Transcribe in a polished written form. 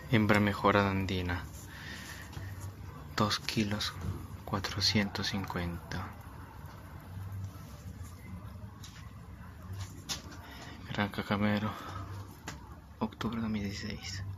Hembra mejorada andina, 2 kilos 450. Gran Cacamero, octubre de 2016.